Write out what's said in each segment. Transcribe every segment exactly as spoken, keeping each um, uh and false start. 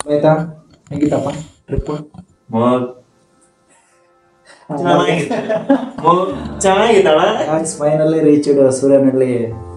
ಆಯ್ತಾ ಹೆಂಗಿತ್ತಪ್ಪ trip? Finally reached Suryanahalli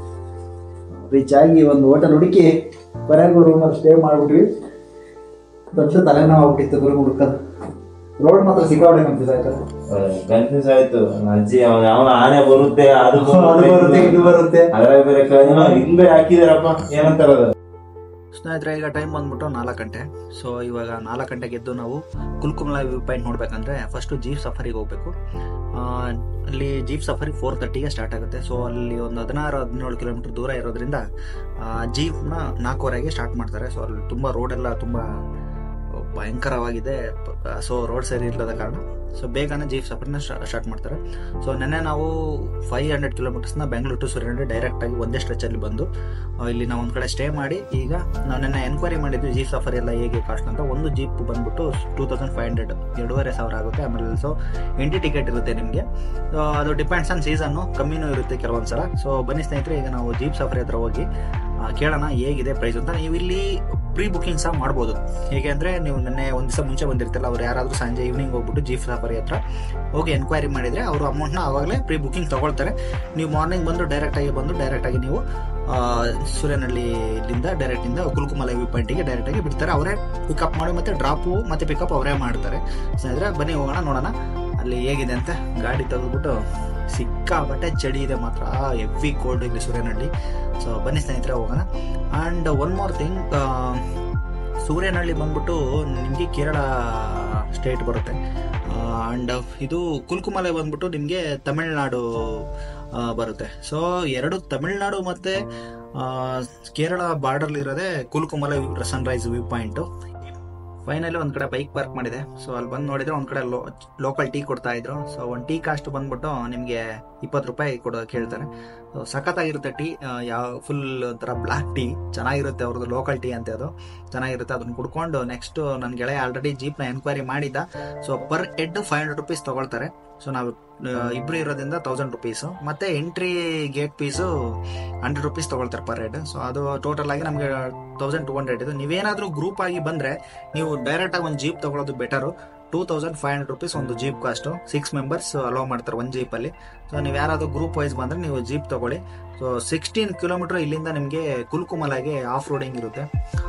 reach ಆಗಿ ಒಂದು ಹೋಟೆಲ್ ಹುಡುಕಿ ಬರೆಗೂ ರೂಮಲ್ಲಿ ಸ್ಟೇ ಮಾಡ್ಬಿಟ್ವಿ. ದೊಡ್ಡ ತಲೆನೋವು ಆಗ್ಬಿಟ್ಟಿತ್ತು ರೂಮ್ ಹುಡುಕೋದು. ರೋಡ್ ಮಾತ್ರ ಸಿಕ್ಕಾಪಟ್ಟೆ ಕನ್ಫ್ಯೂಸ್ ಆಯ್ತು. ಕನ್ಫ್ಯೂಸ್ ಆಯ್ತು. ಅಜ್ಜಿ ಅವನ ಅವನ ಆನೆ ಬರುತ್ತೆ, ಅದು ಬರುತ್ತೆ, ಇದು ಬರುತ್ತೆ, ಅದ್ರಾಗ ಬೇರೆ ಹಿಂದೆ ಹಾಕಿದಾರಪ್ಪ ಏನಂತಾರದು. ಸ್ನೇಹಿತರೆ, ಈಗ ಟೈಮ್ ಬಂದ್ಬಿಟ್ಟು ನಾಲ್ಕು ಗಂಟೆ. ಸೊ ಇವಾಗ ನಾಲ್ಕು ಗಂಟೆಗೆ ಎದ್ದು ನಾವು ಕುಲ್ಕುಮಲೈ ವ್ಯೂ ಪಾಯಿಂಟ್ ನೋಡ್ಬೇಕಂದ್ರೆ ಫಸ್ಟು ಜೀಪ್ ಸಫಾರಿಗೆ ಹೋಗ್ಬೇಕು. ಅಲ್ಲಿ ಜೀಪ್ ಸಫಾರಿ ಫೋರ್ ತರ್ಟಿಗೆ ಸ್ಟಾರ್ಟ್ ಆಗುತ್ತೆ. ಸೊ ಅಲ್ಲಿ ಒಂದು ಹದಿನಾರು ಹದಿನೇಳು ಕಿಲೋಮೀಟರ್ ದೂರ ಇರೋದ್ರಿಂದ ಜೀಪ್ನ ನಾಲ್ಕೂವರೆಗೆ ಸ್ಟಾರ್ಟ್ ಮಾಡ್ತಾರೆ. ಸೊ ಅಲ್ಲಿ ತುಂಬ ರೋಡೆಲ್ಲ ತುಂಬ ಭಯಂಕರವಾಗಿದೆ. ಸೊ ರೋಡ್ ಸರಿ ಇಲ್ಲದ ಕಾರಣ ಸೊ ಬೇಗನೆ ಜೀಪ್ ಸಫಾರಿನ ಸ್ಟಾರ್ಟ್ ಮಾಡ್ತಾರೆ. ಸೊ ನೆನ್ನೆ ನಾವು ಫೈವ್ ಹಂಡ್ರೆಡ್ ಕಿಲೋಮೀಟರ್ಸ್ನ ಬೆಂಗಳೂರು ಟು ಸುರೇನಹಳ್ಳಿ ಡೈರೆಕ್ಟಾಗಿ ಒಂದೇ ಸ್ಟ್ರೆಚಲ್ಲಿ ಬಂದು ಇಲ್ಲಿ ನಾವು ಒಂದು ಕಡೆ ಸ್ಟೇ ಮಾಡಿ, ಈಗ ನಾವು ನೆನ್ನೆ ಎನ್ಕ್ವೈರಿ ಮಾಡಿದ್ವಿ ಜೀಪ್ ಸಫಾರಿ ಎಲ್ಲ ಹೇಗೆ ಕಾಸ್ಟ್ ಅಂತ. ಒಂದು ಜೀಪ್ ಬಂದ್ಬಿಟ್ಟು ಟೂ ತೌಸಂಡ್ ಫೈವ್ ಹಂಡ್ರೆಡ್ ಎರಡೂವರೆ ಸಾವಿರ ಆಗುತ್ತೆ. ಆಮೇಲೆ ಸೊ ಎಂಟ್ರಿ ಟಿಕೆಟ್ ಇರುತ್ತೆ ನಿಮಗೆ. ಅದು ಡಿಪೆಂಡ್ಸ್ ಆನ್ ಸೀಸನ್ನು, ಕಮ್ಮಿನೂ ಇರುತ್ತೆ ಕೆಲವೊಂದು ಸಲ. ಸೊ ಬನ್ನಿ ಸ್ನೇಹಿತರೆ, ಈಗ ನಾವು ಜೀಪ್ ಸಫಾರಿ ಹತ್ರ ಹೋಗಿ ಕೇಳೋಣ ಹೇಗಿದೆ ಪ್ರೈಸ್ ಅಂತ. ನೀವು ಇಲ್ಲಿ ಪ್ರೀ ಬುಕಿಂಗ್ ಸಹ ಮಾಡ್ಬೋದು. ಹೇಗೆ ಅಂದರೆ ನೀವು ನೆನ್ನೆ ಒಂದು ದಿವಸ ಮುಂಚೆ ಬಂದಿರ್ತಿಲ್ಲ, ಅವ್ರು ಯಾರಾದರೂ ಸಂಜೆ ಈವ್ನಿಂಗ್ ಹೋಗ್ಬಿಟ್ಟು ಜೀಪ್ ಸಫಾರಿ ಹತ್ರ ಹೋಗಿ ಎನ್ಕ್ವೈರಿ ಮಾಡಿದರೆ ಅವರು ಅಮೌಂಟ್ನ ಆವಾಗಲೇ ಪ್ರೀ ಬುಕಿಂಗ್ ತೊಗೊಳ್ತಾರೆ. ನೀವು ಮಾರ್ನಿಂಗ್ ಬಂದು ಡೈರೆಕ್ಟಾಗಿ ಬಂದು ಡೈರೆಕ್ಟಾಗಿ ನೀವು ಸೂರ್ಯನಹಳ್ಳಿಯಿಂದ ಡೈರೆಕ್ಟಿಂದ ಕುಲ್ಕುಮಲೈ ವ್ಯೂ ಪಾಯಿಂಟಿಗೆ ಡೈರೆಕ್ಟಾಗಿ ಬಿಡ್ತಾರೆ. ಅವರೇ ಪಿಕಪ್ ಮಾಡಿ ಮತ್ತು ಡ್ರಾಪು ಮತ್ತು ಪಿಕಪ್ ಅವರೇ ಮಾಡ್ತಾರೆ. ಸ್ನೇಹಿತರೆ ಬನ್ನಿ ಹೋಗೋಣ, ನೋಡೋಣ ಅಲ್ಲಿ ಹೇಗಿದೆ ಅಂತ. ಗಾಡಿ ತೆಗೆದುಬಿಟ್ಟು ಸಿಕ್ಕಾಬಟ್ಟೆ ಚಳಿ ಇದೆ ಮಾತ್ರ, ಹೆವಿ ಕೋಲ್ಡ್ ಇದೆ ಸೂರ್ಯನಹಳ್ಳಿ. ಸೊ ಬನ್ನಿ ಸ್ನೇಹಿತರೆ ಹೋಗೋಣ. And one more thing, Suryanahalli ಬಂದ್ಬಿಟ್ಟು ನಿಮಗೆ ಕೇರಳ ಸ್ಟೇಟ್ ಬರುತ್ತೆ. ಆ್ಯಂಡ್ ಇದು ಕುಲ್ಕುಮಲೈ ಬಂದ್ಬಿಟ್ಟು ನಿಮಗೆ ತಮಿಳ್ನಾಡು ಬರುತ್ತೆ. ಸೊ ಎರಡು ತಮಿಳ್ನಾಡು ಮತ್ತು ಕೇರಳ ಬಾರ್ಡರ್ ಇರೋದೇ Kolukkumalai sunrise view point. Finally ಒಂದು ಕಡೆ ಬೈಕ್ ಪಾರ್ಕ್ ಮಾಡಿದೆ. ಸೊ ಅಲ್ಲಿ ಬಂದು ನೋಡಿದ್ರೆ ಒಂದು ಕಡೆ ಲೋ ಲೋಕಲ್ ಟೀ ಕೊಡ್ತಾ ಇದ್ರು. ಸೊ ಒಂದು ಟೀ ಕಾಸ್ಟ್ ಬಂದ್ಬಿಟ್ಟು ನಿಮಗೆ ಇಪ್ಪತ್ತು ರೂಪಾಯಿ ಕೊಡೋ ಕೇಳ್ತಾರೆ. ಸೊ ಸಖತ್ತಾಗಿರುತ್ತೆ ಟೀ, ಯಾವ ಫುಲ್ ಒಂಥರ ಬ್ಲ್ಯಾಕ್ ಟೀ ಚೆನ್ನಾಗಿರುತ್ತೆ. ಅವ್ರದ್ದು ಲೋಕಲ್ ಟೀ ಅಂತ ಅದು ಚೆನ್ನಾಗಿರುತ್ತೆ. ಅದನ್ನು ಕುಡ್ಕೊಂಡು ನೆಕ್ಸ್ಟ್ ನನ್ನ ಗೆಳೆಯ ಆಲ್ರೆಡಿ ಜೀಪ್ನ ಎನ್ಕ್ವೈರಿ ಮಾಡಿದ್ದ. So per head five hundred rupees ತೊಗೊಳ್ತಾರೆ. ಸೊ ನಾವು ಇಬ್ರು ಇರೋದ್ರಿಂದ ತೌಸಂಡ್ ರುಪೀಸು ಮತ್ತು entry gate fees hundred rupees ತೊಗೊಳ್ತಾರೆ ಪರ್ ಹೆಡ್. ಸೊ ಅದು ಟೋಟಲ್ ಆಗಿ ನಮಗೆ ತೌಸಂಡ್ ಟೂ ಹಂಡ್ರೆಡ್ ಇದು. ನೀವೇನಾದರೂ ಗ್ರೂಪ್ ಆಗಿ ಬಂದರೆ ನೀವು ಡೈರೆಕ್ಟಾಗಿ ಒಂದು ಜೀಪ್ ತೊಗೊಳೋದು better. Two thousand five hundred rupees ಒಂದು jeep cost. Six members allow ಮಾಡ್ತಾರೆ ಒಂದು ಜೀಪಲ್ಲಿ. ಸೊ ನೀವು ಯಾರಾದರೂ ಗ್ರೂಪ್ ವೈಸ್ ಬಂದರೆ ನೀವು ಜೀಪ್ ತೊಗೊಳ್ಳಿ. ಸೊ ಸಿಕ್ಸ್ಟೀನ್ ಕಿಲೋಮೀಟರ್ ಇಲ್ಲಿಂದ ನಿಮಗೆ ಕುಲ್ಕುಮಲೈಗೆ ಆಫ್ ರೋಡಿಂಗ್ ಇರುತ್ತೆ.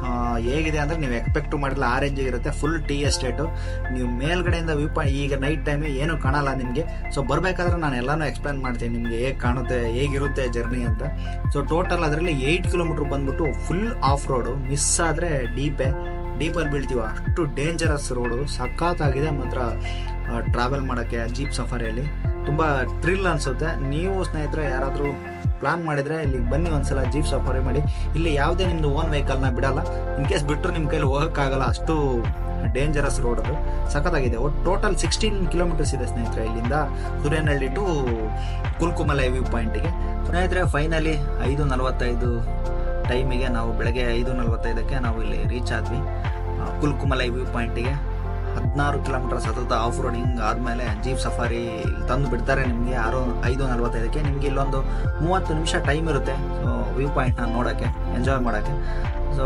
ಹೇಗಿದೆ ಅಂದರೆ ನೀವು ಎಕ್ಸ್ಪೆಕ್ಟ್ ಮಾಡಿಲ್ಲ ಆ ರೇಂಜಿಗೆ ಇರುತ್ತೆ. Full tea estate. ನೀವು ಮೇಲ್ಗಡೆಯಿಂದ ವ್ಯೂ ಪಾಯಿಂಟ್ ಈಗ ನೈಟ್ ಟೈಮ್ ಏನು ಕಾಣಲ್ಲ ನಿಮಗೆ. ಸೊ ಬರಬೇಕಾದ್ರೆ ನಾನು ಎಲ್ಲನೂ ಎಕ್ಸ್ಪ್ಲೇನ್ ಮಾಡ್ತೀನಿ ನಿಮಗೆ ಹೇಗೆ ಕಾಣುತ್ತೆ, ಹೇಗಿರುತ್ತೆ ಜರ್ನಿ ಅಂತ. ಸೊ ಟೋಟಲ್ ಅದರಲ್ಲಿ ಏಯ್ಟ್ ಕಿಲೋಮೀಟರ್ ಬಂದ್ಬಿಟ್ಟು ಫುಲ್ ಆಫ್ ರೋಡು. ಮಿಸ್ ಆದರೆ ಡೀಪೇ ಡೀಪಲ್ಲಿ ಬೀಳ್ತೀವ, ಅಷ್ಟು ಡೇಂಜರಸ್ ರೋಡು. ಸಖತ್ತಾಗಿದೆ ಮಾತ್ರ ಟ್ರಾವೆಲ್ ಮಾಡೋಕ್ಕೆ ಜೀಪ್ ಸಫಾರಿಯಲ್ಲಿ. ತುಂಬ ಥ್ರಿಲ್ ಅನಿಸುತ್ತೆ. ನೀವು ಸ್ನೇಹಿತರೆ ಯಾರಾದರೂ ಪ್ಲಾನ್ ಮಾಡಿದರೆ ಇಲ್ಲಿಗೆ ಬನ್ನಿ, ಒಂದ್ಸಲ ಜೀಪ್ ಸಫಾರಿ ಮಾಡಿ. ಇಲ್ಲಿ ಯಾವುದೇ ನಿಮ್ಮದು ಓನ್ ವೆಹಿಕಲ್ನ ಬಿಡಲ್ಲ. ಇನ್ ಕೇಸ್ ಬಿಟ್ಟರು ನಿಮ್ಮ ಕೈಲಿ ಹೋಗೋಕ್ಕಾಗಲ್ಲ, ಅಷ್ಟು ಡೇಂಜರಸ್ ರೋಡ್ ಅದು. ಸಖತ್ತಾಗಿದೆ. ಒಟ್ಟು ಟೋಟಲ್ ಸಿಕ್ಸ್ಟೀನ್ ಕಿಲೋಮೀಟರ್ಸ್ ಇದೆ ಸ್ನೇಹಿತರೆ ಇಲ್ಲಿಂದ ಸೂರ್ಯನಹಳ್ಳಿ ಟು ಕುಲ್ಕುಮಲೈ ವ್ಯೂ ಪಾಯಿಂಟಿಗೆ. ಸ್ನೇಹಿತರೆ ಫೈನಲಿ ಐದು ನಲವತ್ತೈದು ಟೈಮಿಗೆ ನಾವು ಬೆಳಗ್ಗೆ ಐದು ನಲವತ್ತೈದಕ್ಕೆ ನಾವು ಇಲ್ಲಿ ರೀಚ್ ಆದ್ವಿ ಕುಲ್ಕುಮಲೈ ವ್ಯೂ ಪಾಯಿಂಟಿಗೆ. ಹದಿನಾರು ಕಿಲೋಮೀಟರ್ ಸತತ ಆಫ್ ರೋಡಿಂಗ್ ಆದಮೇಲೆ ಜೀಪ್ ಸಫಾರಿ ತಂದು ಬಿಡ್ತಾರೆ ನಿಮಗೆ ಆರು ಐದು ನಲ್ವತ್ತೈದಕ್ಕೆ. ನಿಮಗೆ ಇಲ್ಲೊಂದು ಮೂವತ್ತು ನಿಮಿಷ ಟೈಮ್ ಇರುತ್ತೆ ಸೊ ವ್ಯೂ ಪಾಯಿಂಟ್ನ ನೋಡೋಕ್ಕೆ, ಎಂಜಾಯ್ ಮಾಡೋಕ್ಕೆ. ಸೊ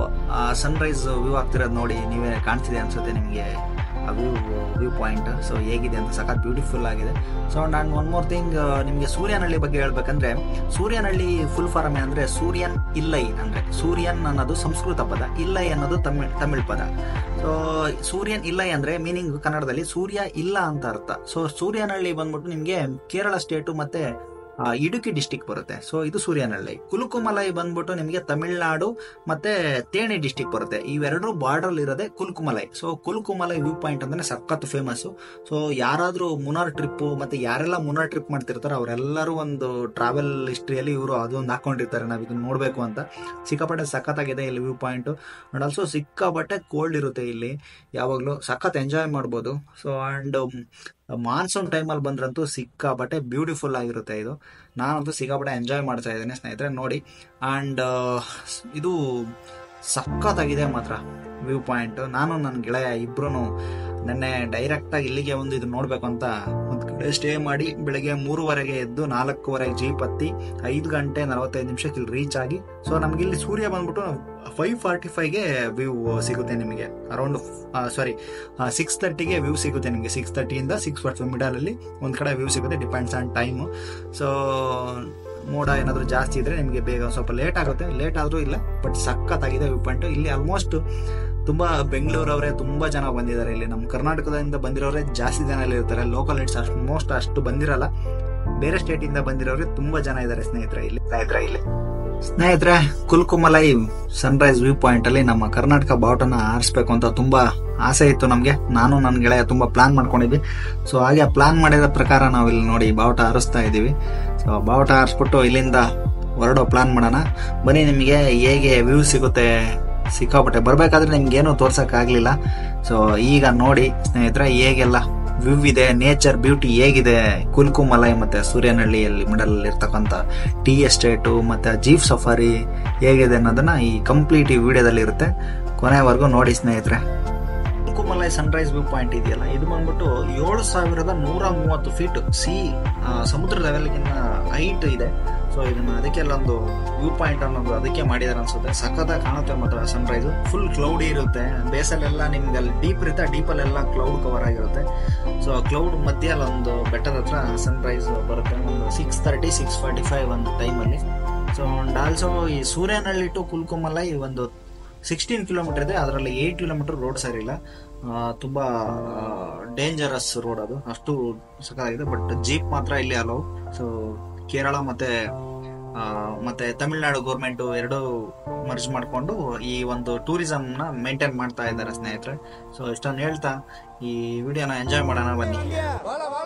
ಆ ಸನ್ರೈಸ್ ವ್ಯೂ ಆಗ್ತಿರೋದು ನೋಡಿ ನೀವೇ ಕಾಣ್ತಿದೆ ಅನಿಸುತ್ತೆ ನಿಮಗೆ ಆ ವ್ಯೂ ವ್ಯೂ ಪಾಯಿಂಟ್. ಸೊ ಹೇಗಿದೆ ಅಂತ ಸಖತ್ ಬ್ಯೂಟಿಫುಲ್ ಆಗಿದೆ. ಸೊ ನಾನು ಒನ್ ಮೋರ್ ಥಿಂಗ್ ನಿಮಗೆ ಸೂರ್ಯನಹಳ್ಳಿ ಬಗ್ಗೆ ಹೇಳ್ಬೇಕಂದ್ರೆ, ಸೂರ್ಯನಹಳ್ಳಿ ಫುಲ್ ಫಾರಮ್ ಏನಂದರೆ ಸೂರ್ಯನ್ ಇಲ್ಲೈ. ಅಂದರೆ ಸೂರ್ಯನ್ ಅನ್ನೋದು ಸಂಸ್ಕೃತ ಪದ, ಇಲ್ಲೈ ಅನ್ನೋದು ತಮಿಳ್ ತಮಿಳ್ ಪದ. ಸೊ ಸೂರ್ಯನ್ ಇಲ್ಲೈ ಅಂದರೆ ಮೀನಿಂಗ್ ಕನ್ನಡದಲ್ಲಿ ಸೂರ್ಯ ಇಲ್ಲ ಅಂತ ಅರ್ಥ. ಸೊ ಸೂರ್ಯನಹಳ್ಳಿ ಬಂದ್ಬಿಟ್ಟು ನಿಮಗೆ ಕೇರಳ ಸ್ಟೇಟು ಮತ್ತು ಇಡುಕಿ ಡಿಸ್ಟಿಕ್ ಬರುತ್ತೆ. ಸೊ ಇದು ಸೂರ್ಯನಹಳ್ಳಿ. ಕುಲುಕುಮಲೈ ಬಂದ್ಬಿಟ್ಟು ನಿಮಗೆ ತಮಿಳ್ನಾಡು ಮತ್ತೆ ಥೇಣಿ ಡಿಸ್ಟಿಕ್ ಬರುತ್ತೆ. ಇವೆರಡು ಬಾರ್ಡರ್ ಇರೋದೆ Kolukkumalai. So Kolukkumalai view point ಅಂದ್ರೆ ಸಖತ್ ಫೇಮಸ್. ಸೊ ಯಾರಾದ್ರೂ ಮುನ್ನಾರ್ ಟ್ರಿಪ್ ಮತ್ತೆ ಯಾರೆಲ್ಲ ಮುನ್ನಾರ್ ಟ್ರಿಪ್ ಮಾಡ್ತಿರ್ತಾರೆ ಅವರೆಲ್ಲರೂ ಒಂದು ಟ್ರಾವೆಲ್ ಹಿಸ್ಟ್ರಿಯಲ್ಲಿ ಇವರು ಅದೊಂದು ಹಾಕೊಂಡಿರ್ತಾರೆ, ನಾವು ಇದನ್ನ ನೋಡ್ಬೇಕು ಅಂತ. ಸಿಕ್ಕಾಪಟ್ಟೆ ಸಖತ್ತಾಗಿದೆ ಇಲ್ಲಿ ವ್ಯೂ ಪಾಯಿಂಟ್. ಅಂಡ್ ಆಲ್ಸೋ ಸಿಕ್ಕಾಪಟ್ಟೆ ಕೋಲ್ಡ್ ಇರುತ್ತೆ ಇಲ್ಲಿ, ಯಾವಾಗಲೂ ಸಖತ್ ಎಂಜಾಯ್ ಮಾಡ್ಬೋದು. ಸೊ ಅಂಡ್ ಮಾನ್ಸೂನ್ ಟೈಮಲ್ಲಿ ಬಂದ್ರಂತೂ ಸಿಕ್ಕಾಪಟ್ಟೆ ಬ್ಯೂಟಿಫುಲ್ ಆಗಿರುತ್ತೆ ಇದು. ನಾನಂತೂ ಸಿಕ್ಕಾಪಟ್ಟೆ ಎಂಜಾಯ್ ಮಾಡ್ತಾ ಇದ್ದೇನೆ ಸ್ನೇಹಿತರೆ, ನೋಡಿ. ಆ್ಯಂಡ್ ಇದು ಸಖತ್ತಾಗಿದೆ ಮಾತ್ರ ವ್ಯೂ ಪಾಯಿಂಟ್. ನಾನು ನನ್ನ ಗೆಳೆಯ ಇಬ್ಬರೂ ನೆನ್ನೆ ಡೈರೆಕ್ಟಾಗಿ ಇಲ್ಲಿಗೆ ಒಂದು ಇದು ನೋಡಬೇಕು ಅಂತ ಒಂದು ಕಡೆ ಸ್ಟೇ ಮಾಡಿ ಬೆಳಗ್ಗೆ ಮೂರುವರೆಗೆ ಎದ್ದು ನಾಲ್ಕೂವರೆಗೆ ಜೀಪ್ ಹತ್ತಿ ಐದು ಗಂಟೆ ನಲವತ್ತೈದು ನಿಮಿಷಕ್ಕೆ ಇಲ್ಲಿ ರೀಚ್ ಆಗಿ ಸೊ ನಮ್ಗೆ ಇಲ್ಲಿ ಸೂರ್ಯ ಬಂದ್ಬಿಟ್ಟು ಫೈವ್ ಫಾರ್ಟಿ ಫೈವ್ಗೆ ವ್ಯೂ ಸಿಗುತ್ತೆ ನಿಮಗೆ ಅರೌಂಡ್ ಸಾರಿ ಸಿಕ್ಸ್ ತರ್ಟಿಗೆ ವ್ಯೂ ಸಿಗುತ್ತೆ ನಿಮಗೆ ಸಿಕ್ಸ್ ತರ್ಟಿಯಿಂದ ಸಿಕ್ಸ್ ಫಾರ್ಟಿ ಫೈವ್ ಮಿಡಲಲ್ಲಿ ಒಂದು ಕಡೆ ವ್ಯೂ ಸಿಗುತ್ತೆ ಡಿಪೆಂಡ್ಸ್ ಆನ್ ಟೈಮು. ಸೊ ಮೋಡ ಏನಾದರೂ ಜಾಸ್ತಿ ಇದ್ರೆ ನಿಮಗೆ ಬೇಗ ಸ್ವಲ್ಪ ಲೇಟ್ ಆಗುತ್ತೆ, ಲೇಟ್ ಆದರೂ ಇಲ್ಲ ಬಟ್ ಸಖತ್ತಾಗಿದೆ ವ್ಯೂ ಪಾಯಿಂಟ್. ಇಲ್ಲಿ ಆಲ್ಮೋಸ್ಟ್ ತುಂಬ ಬೆಂಗಳೂರವರೇ ತುಂಬ ಜನ ಬಂದಿದ್ದಾರೆ. ಇಲ್ಲಿ ನಮ್ಮ ಕರ್ನಾಟಕದಿಂದ ಬಂದಿರೋರೇ ಜಾಸ್ತಿ ಜನ ಇಲ್ಲಿ ಇರ್ತಾರೆ. ಲೋಕಲ್ ಇಟ್ಸ್ ಅಷ್ಟು ಮೋಸ್ಟ್ ಅಷ್ಟು ಬಂದಿರಲ್ಲ, ಬೇರೆ ಸ್ಟೇಟಿಂದ ಬಂದಿರೋರೇ ತುಂಬ ಜನ ಇದ್ದಾರೆ ಸ್ನೇಹಿತರೆ ಇಲ್ಲಿ ಸ್ನೇಹಿತರೆ ಇಲ್ಲಿ ಸ್ನೇಹಿತರೆ ಕುಲ್ಕುಮಲೈ ಸನ್ರೈಸ್ ವ್ಯೂ ಪಾಯಿಂಟ್ ಅಲ್ಲಿ ನಮ್ಮ ಕರ್ನಾಟಕ ಬಾವುಟನ ಆರಿಸ್ಬೇಕು ಅಂತ ತುಂಬಾ ಆಸೆ ಇತ್ತು ನಮಗೆ. ನಾನು ನನ್ನ ಗೆಳೆಯ ತುಂಬಾ ಪ್ಲಾನ್ ಮಾಡ್ಕೊಂಡಿದ್ವಿ. ಸೊ ಹಾಗೆ ಪ್ಲಾನ್ ಮಾಡಿದ ಪ್ರಕಾರ ನಾವು ಇಲ್ಲಿ ನೋಡಿ ಬಾವುಟ ಆರಿಸ್ತಾ ಇದೀವಿ. ಸೊ ಬಾವುಟ ಆರಿಸ್ಬಿಟ್ಟು ಇಲ್ಲಿಂದ ಹೊರಡೋ ಪ್ಲಾನ್ ಮಾಡೋಣ ಬನ್ನಿ. ನಿಮಗೆ ಹೇಗೆ ವ್ಯೂ ಸಿಗುತ್ತೆ ಸಿಕ್ಕಾಪಟ್ಟೆ ಬರ್ಬೇಕಾದ್ರೆ ನಿಮ್ಗೇನು ತೋರ್ಸಕ್ ಆಗ್ಲಿಲ್ಲ. ಸೊ ಈಗ ನೋಡಿ ಸ್ನೇಹಿತರೆ ಹೇಗೆಲ್ಲ ವ್ಯೂ ಇದೆ, ನೇಚರ್ ಬ್ಯೂಟಿ ಹೇಗಿದೆ ಕುಲ್ಕುಮಲೈ ಮತ್ತೆ ಸೂರ್ಯನಹಳ್ಳಿಯಲ್ಲಿ ಮಿಡಲ್ ಇರ್ತಕ್ಕಂಥ ಟೀ ಎಸ್ಟೇಟು ಮತ್ತೆ ಜೀಪ್ ಸಫಾರಿ ಹೇಗಿದೆ ಅನ್ನೋದನ್ನ ಈ ಕಂಪ್ಲೀಟ್ ಈ ವಿಡಿಯೋದಲ್ಲಿ ಇರುತ್ತೆ, ಕೊನೆವರೆಗೂ ನೋಡಿ ಸ್ನೇಹಿತರೆ. ಕುಲ್ಕುಮಲೈ ಸನ್ರೈಸ್ ವ್ಯೂ ಪಾಯಿಂಟ್ ಇದೆಯಲ್ಲ, ಇದು ಬಂದ್ಬಿಟ್ಟು ಏಳು ಸಾವಿರದ ನೂರ ಮೂವತ್ತು ಫೀಟ್ ಸಿ ಸಮುದ್ರ ಲೆವೆಲ್ಗಿನ್ನ ಹೈಟ್ ಇದೆ. ಸೊ ಇದನ್ನ ಅದಕ್ಕೆಲ್ಲ ಒಂದು ವ್ಯೂ ಪಾಯಿಂಟ್ ಅನ್ನೋದು ಅದಕ್ಕೆ ಮಾಡಿದಾರೆ ಅನ್ಸುತ್ತೆ. ಸಖತ್ತಾಗಿ ಕಾಣುತ್ತೆ ಮಾತ್ರ ಸನ್ರೈಸ್. ಫುಲ್ ಕ್ಲೌಡಿ ಇರುತ್ತೆ, ಬೇಸಲ್ಲೆಲ್ಲ ನಿಮ್ಗೆ ಅಲ್ಲಿ ಡೀಪ್ ಇರುತ್ತೆ, ಡೀಪಲ್ಲೆಲ್ಲ ಕ್ಲೌಡ್ ಕವರ್ ಆಗಿರುತ್ತೆ. ಸೊ ಕ್ಲೌಡ್ ಮಧ್ಯೆ ಅಲ್ಲೊಂದು ಬೆಟ್ಟದ ಹತ್ರ ಸನ್ರೈಸ್ ಬರುತ್ತೆ ಒಂದು six thirty six forty five ಒಂದು ಟೈಮಲ್ಲಿ. ಸೊ ಅಂಡ್ ಆಲ್ಸೋ ಈ ಸೂರ್ಯನಹಳ್ಳಿ ಟು ಕುಲ್ಕುಮಲೈ ಒಂದು ಸಿಕ್ಸ್ಟೀನ್ ಕಿಲೋಮೀಟರ್ ಇದೆ. ಅದರಲ್ಲಿ ಏಟ್ ಕಿಲೋಮೀಟರ್ ರೋಡ್ ಸರಿ ಇಲ್ಲ, ತುಂಬಾ ಡೇಂಜರಸ್ ರೋಡ್ ಅದು, ಅಷ್ಟು ಸಖತ್ತಾಗಿದೆ. ಬಟ್ ಜೀಪ್ ಮಾತ್ರ ಇಲ್ಲಿ ಅಲೋ. ಸೊ ಕೇರಳ ಮತ್ತೆ ಮತ್ತೆ ತಮಿಳ್ನಾಡು ಗೌರ್ಮೆಂಟ್ ಎರಡು ಮರ್ಜ್ ಮಾಡಿಕೊಂಡು ಈ ಒಂದು ಟೂರಿಸಂ ನ ಮೇಂಟೈನ್ ಮಾಡ್ತಾ ಇದ್ದಾರೆ ಸ್ನೇಹಿತರೆ. ಸೊ ಇಷ್ಟೊಂದು ಹೇಳ್ತಾ ಈ ವಿಡಿಯೋನ ಎಂಜಾಯ್ ಮಾಡೋಣ ಬನ್ನಿ.